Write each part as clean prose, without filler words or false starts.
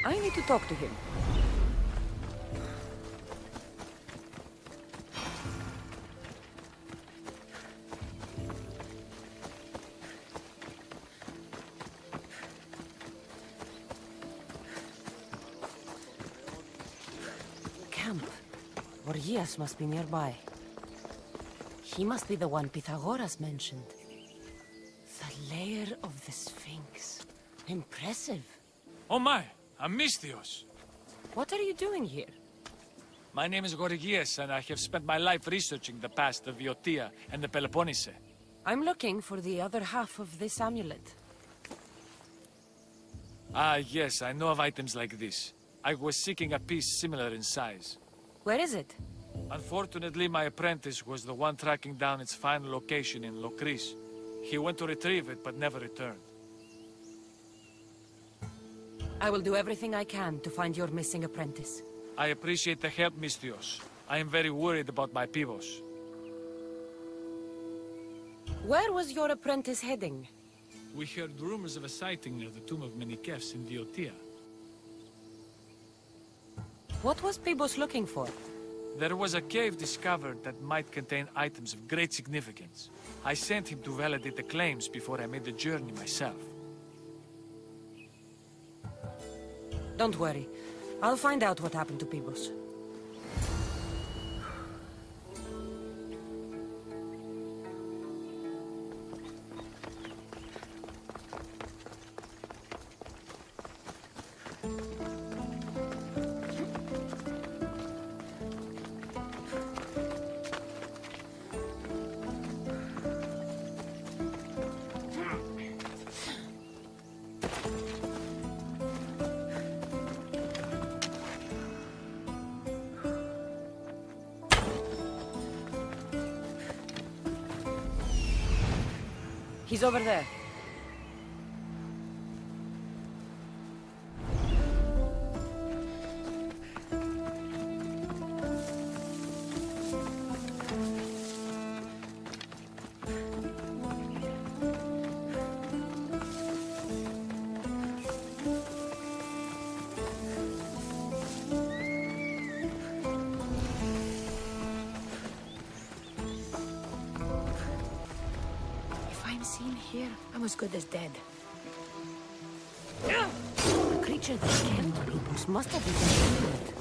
I need to talk to him. Camp. Gorgias must be nearby. He must be the one Pythagoras mentioned. The lair of the Sphinx. Impressive. Oh my, Amistios! What are you doing here? My name is Gorgias, and I have spent my life researching the past of Viotia and the Peloponnese. I'm looking for the other half of this amulet. Ah, yes, I know of items like this. I was seeking a piece similar in size. Where is it? Unfortunately, my apprentice was the one tracking down its final location in Locris. He went to retrieve it, but never returned. I will do everything I can to find your missing apprentice. I appreciate the help, Mistios. I am very worried about my pivos. Where was your apprentice heading? We heard rumors of a sighting near the tomb of Menikefs in Viotia. What was Pibos looking for? There was a cave discovered that might contain items of great significance. I sent him to validate the claims before I made the journey myself. Don't worry. I'll find out what happened to Pibos. He's over there. Seen here, I'm as good as dead. The creature that killed Pibos must have been an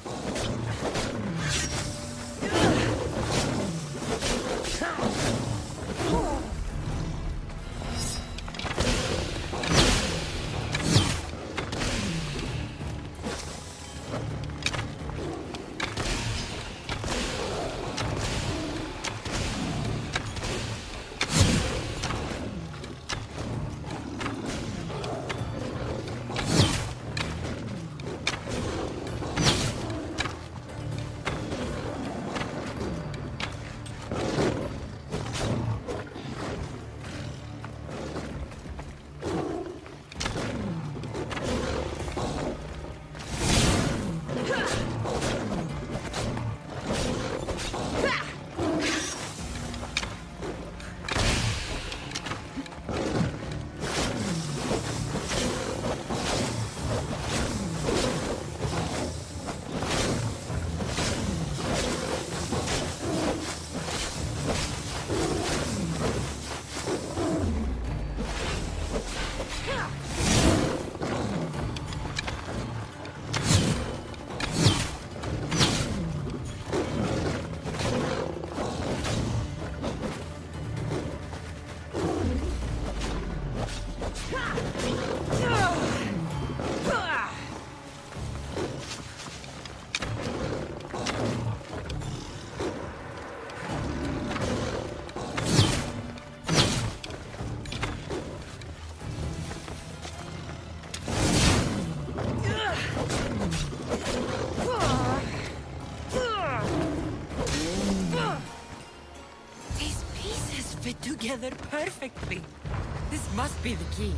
together perfectly. This must be the key.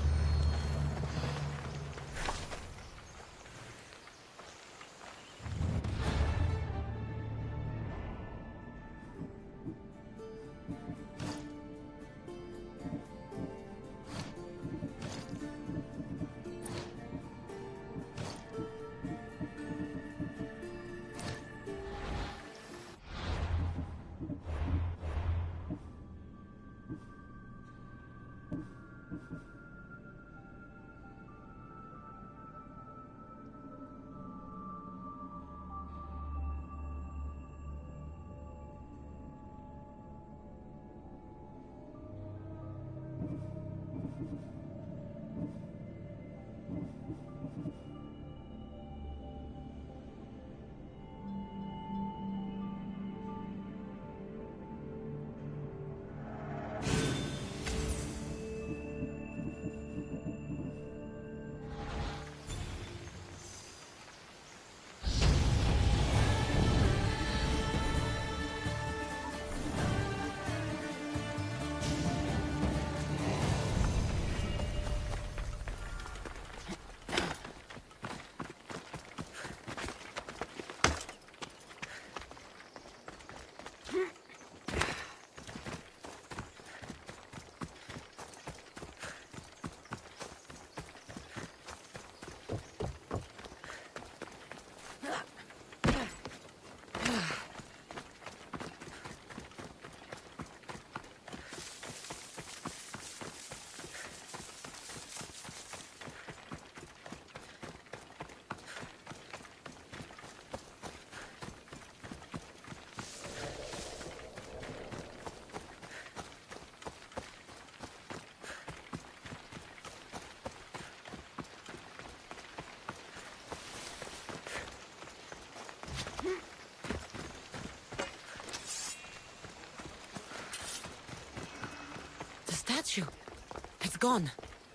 gone.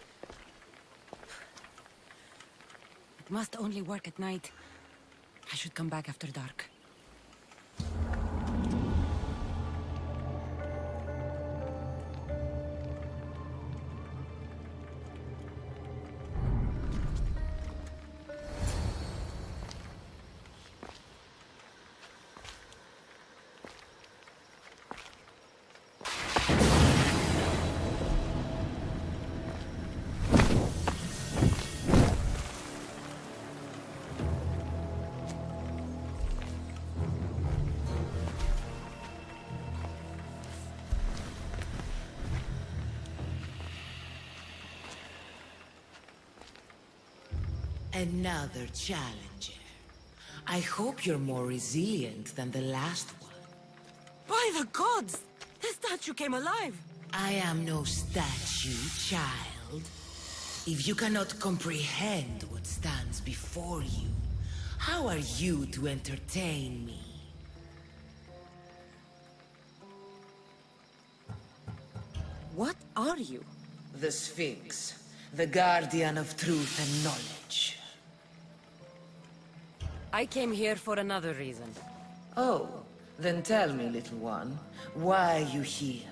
It must only work at night. I should come back after dark. Another challenger. I hope you're more resilient than the last one. By the gods! The statue came alive! I am no statue, child. If you cannot comprehend what stands before you, how are you to entertain me? What are you? The Sphinx, the guardian of truth and knowledge. I came here for another reason. Oh, then tell me, little one, why are you here?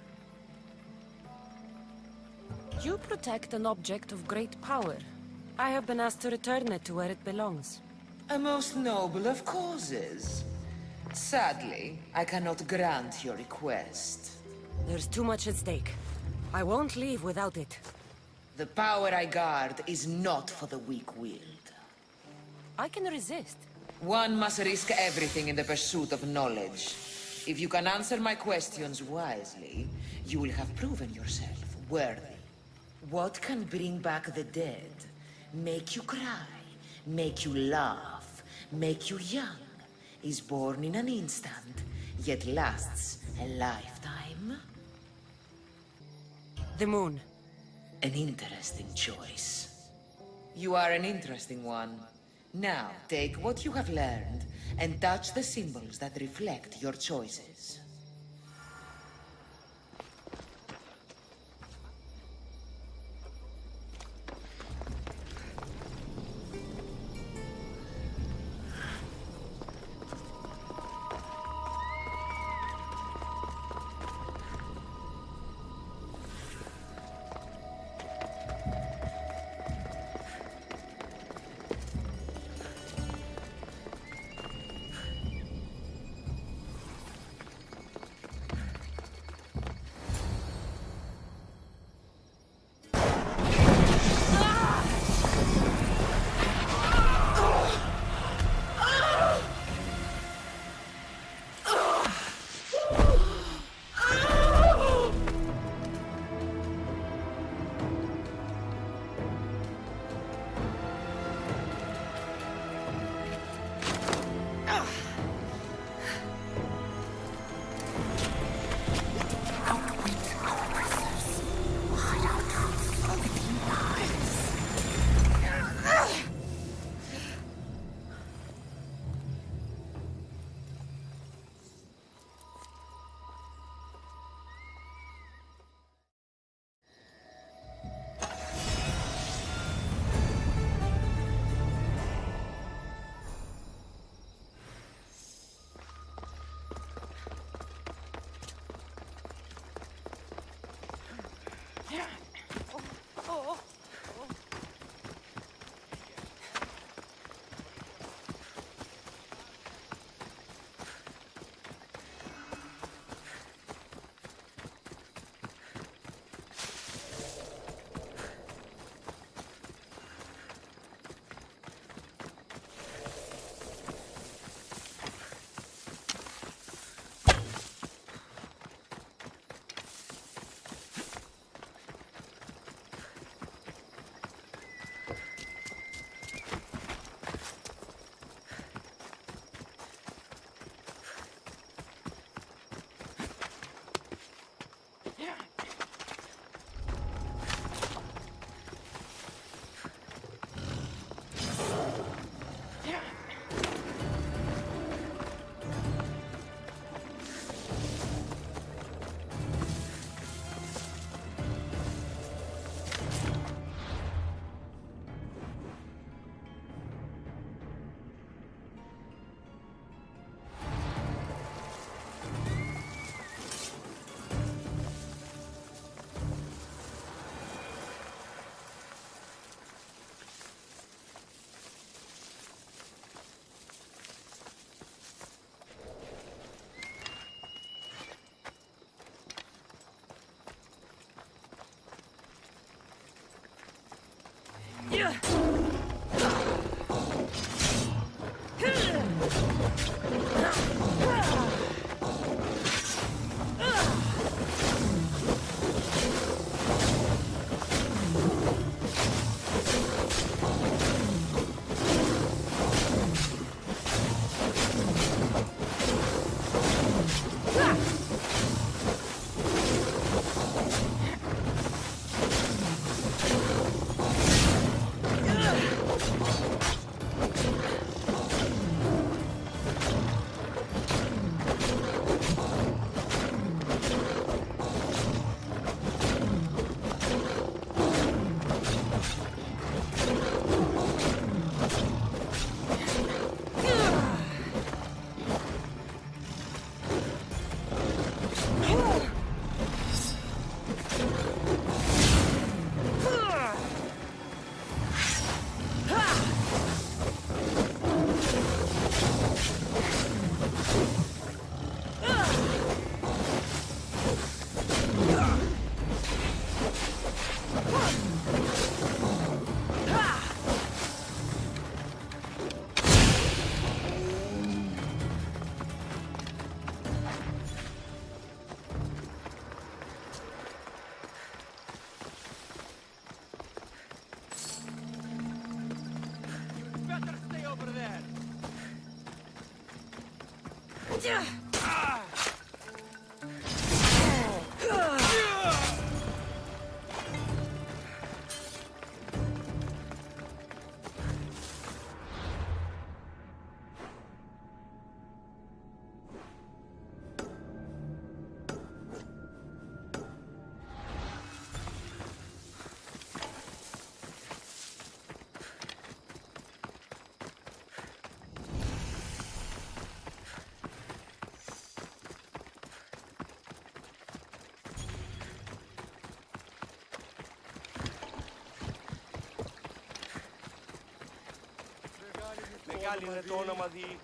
You protect an object of great power. I have been asked to return it to where it belongs. A most noble of causes. Sadly, I cannot grant your request. There's too much at stake. I won't leave without it. The power I guard is not for the weak-willed. I can resist. One must risk everything in the pursuit of knowledge. If you can answer my questions wisely, you will have proven yourself worthy. What can bring back the dead? Make you cry, make you laugh, make you young. Is born in an instant, yet lasts a lifetime? The moon. An interesting choice. You are an interesting one. Now, take what you have learned and touch the symbols that reflect your choices. there! Μεγάλη είναι το όνομα δι...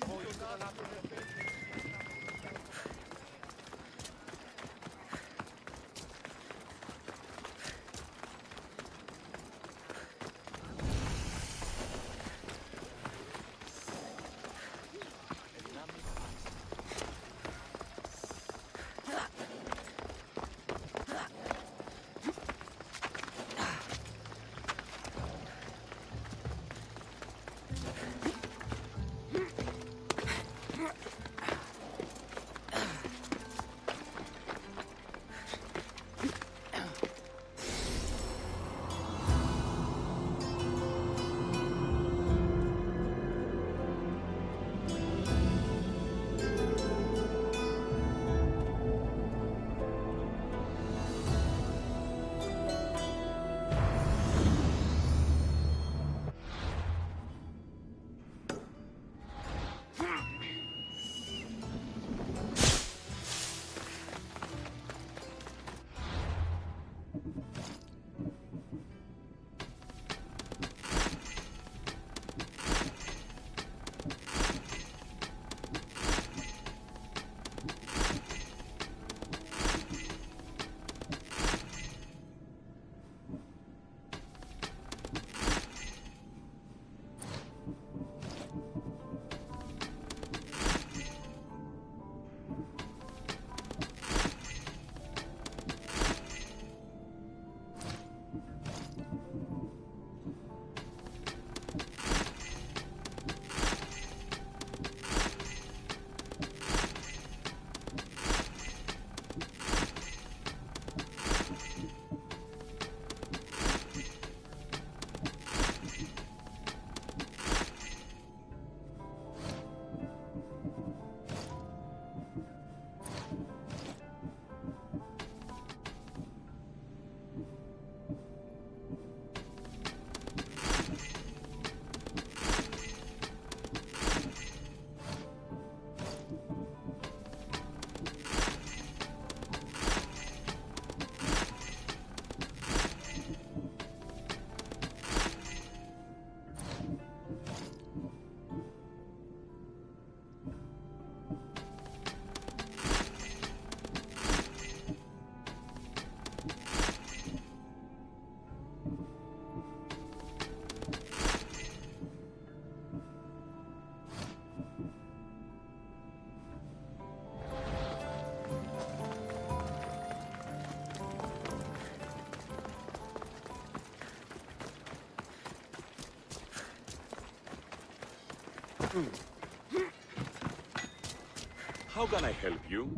How can I help you?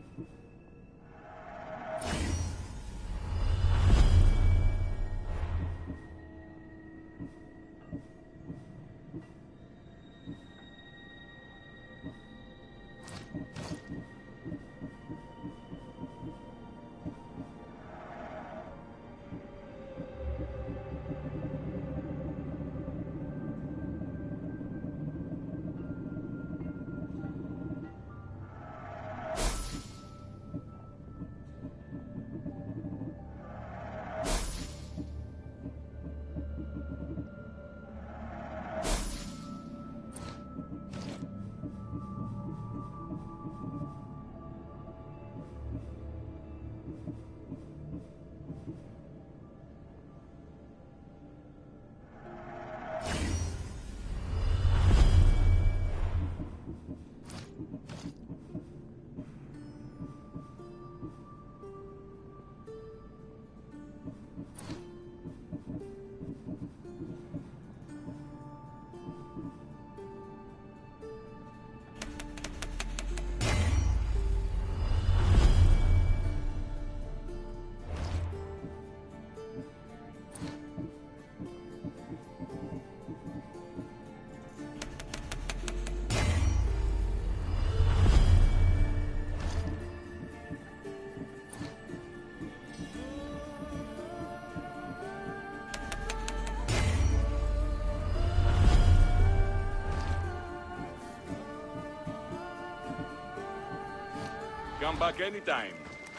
Come back anytime.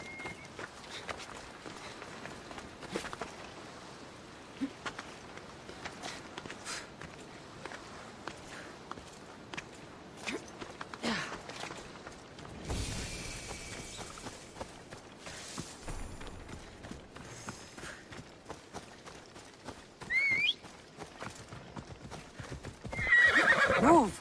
Move!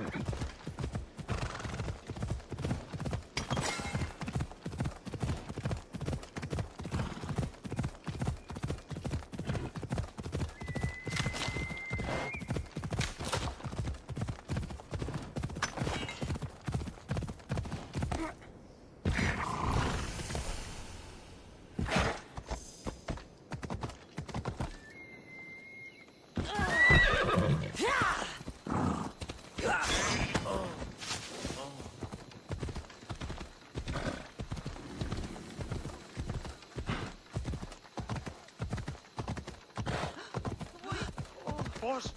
Πώς?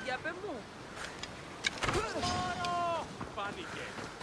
Για πε μου. Φάνηκε.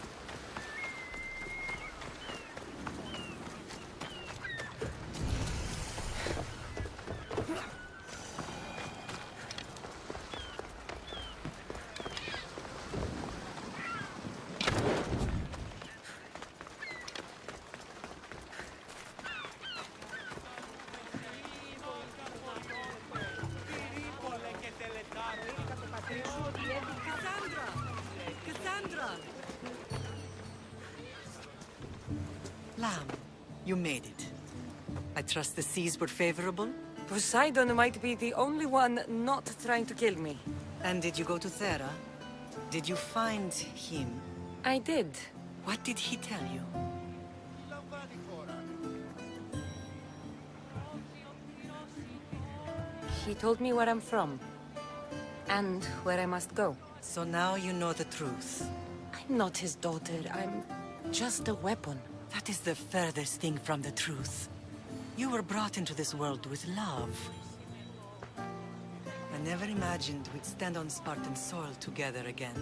Lamb, you made it. I trust the seas were favorable? Poseidon might be the only one not trying to kill me. And did you go to Thera? Did you find him? I did. What did he tell you? He told me where I'm from. And where I must go. So now you know the truth. I'm not his daughter. I'm just a weapon. That is the furthest thing from the truth. You were brought into this world with love. I never imagined we'd stand on Spartan soil together again.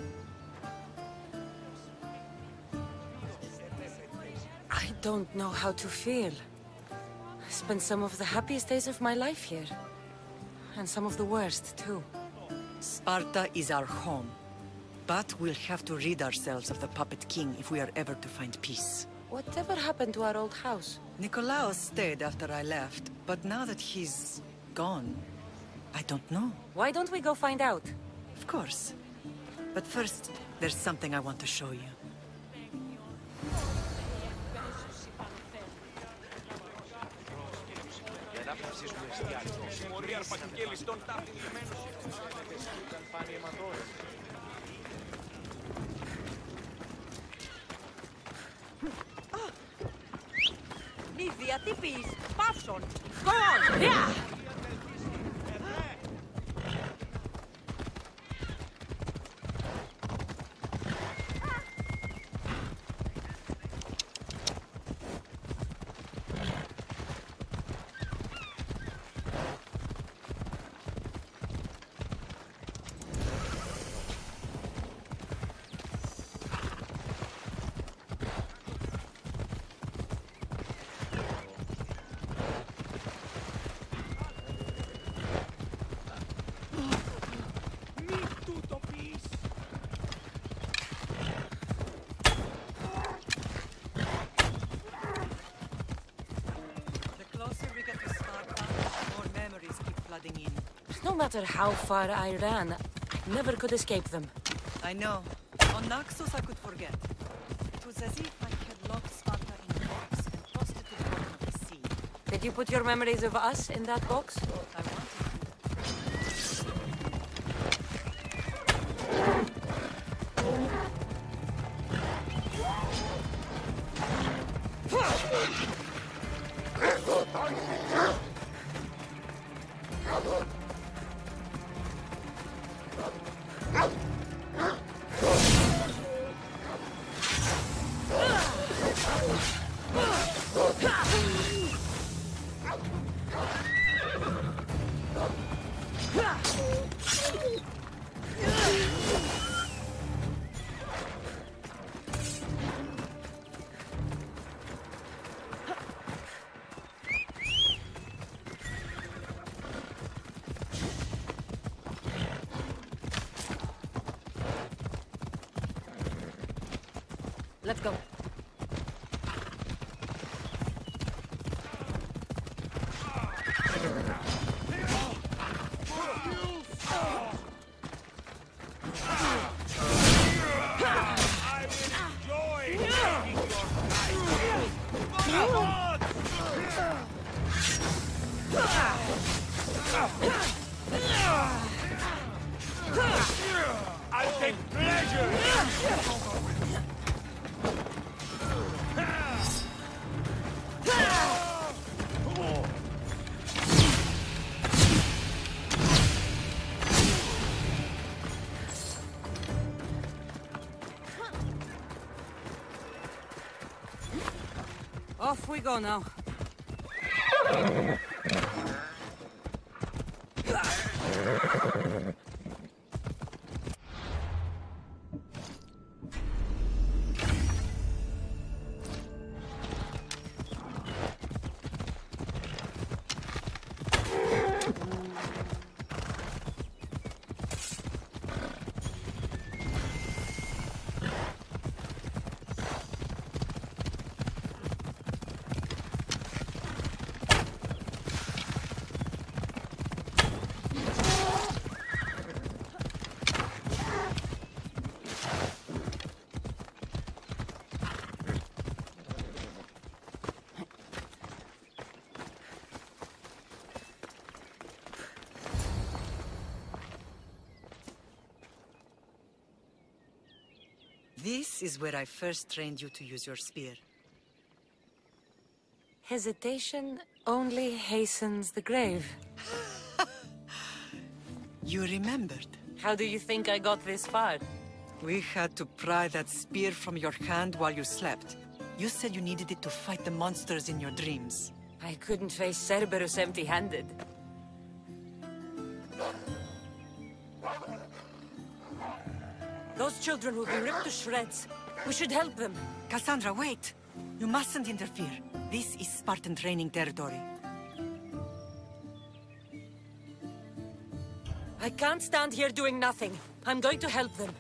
I don't know how to feel. I spent some of the happiest days of my life here. And some of the worst, too. Sparta is our home. But we'll have to rid ourselves of the Puppet King if we are ever to find peace. Whatever happened to our old house? Nikolaos stayed after I left, but now that he's gone, I don't know. Why don't we go find out? Of course. But first, there's something I want to show you. Συμμορία αρπακτική ληστών τάπτει λιμένους. Ήταν πάνη αιματόρες. Νίδια, τι πεις. Παύσον. Go on. Yeah. No matter how far I ran, I never could escape them. I know. On Naxos I could forget. It was as if I had locked Sparta in a box and tossed it to the bottom of the sea. Did you put your memories of us in that box? I wanted Let's go. I'll take pleasure. Off we go now. This is where I first trained you to use your spear. Hesitation only hastens the grave. You remembered. How do you think I got this far? We had to pry that spear from your hand while you slept. You said you needed it to fight the monsters in your dreams. I couldn't face Cerberus empty-handed. Those children will be ripped to shreds. We should help them. Cassandra, wait! You mustn't interfere. This is Spartan training territory. I can't stand here doing nothing. I'm going to help them.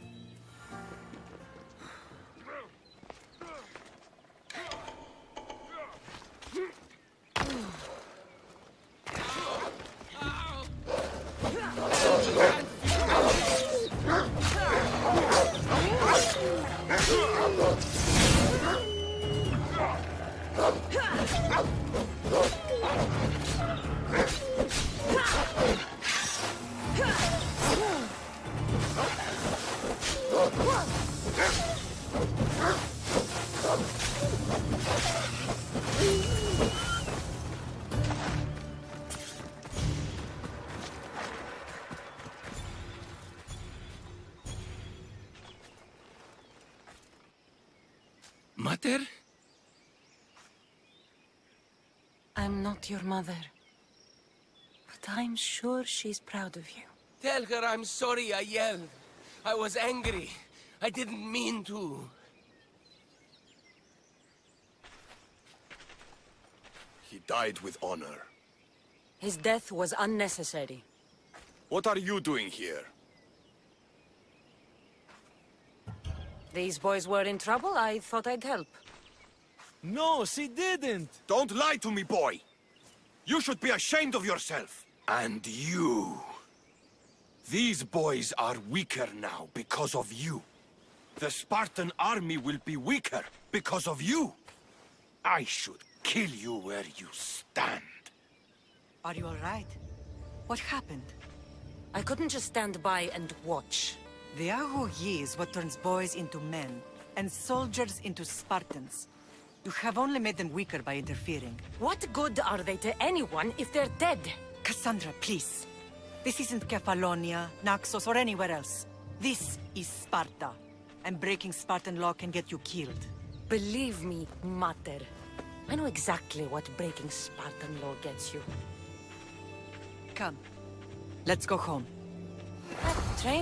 Mater? I'm not your mother. But I'm sure she's proud of you. Tell her I'm sorry I yelled. I was angry. I didn't mean to. He died with honor. His death was unnecessary. What are you doing here? These boys were in trouble. I thought I'd help. No, she didn't! Don't lie to me, boy! You should be ashamed of yourself. And you. These boys are weaker now because of you. The Spartan army will be weaker because of you. I should kill you where you stand. Are you all right? What happened? I couldn't just stand by and watch. The Ago Yi is what turns boys into men, and soldiers into Spartans. You have only made them weaker by interfering. What good are they to anyone if they're dead? Cassandra, please. This isn't Kefalonia, Naxos, or anywhere else. This is Sparta, and breaking Spartan law can get you killed. Believe me, Mater. I know exactly what breaking Spartan law gets you. Come, let's go home. Train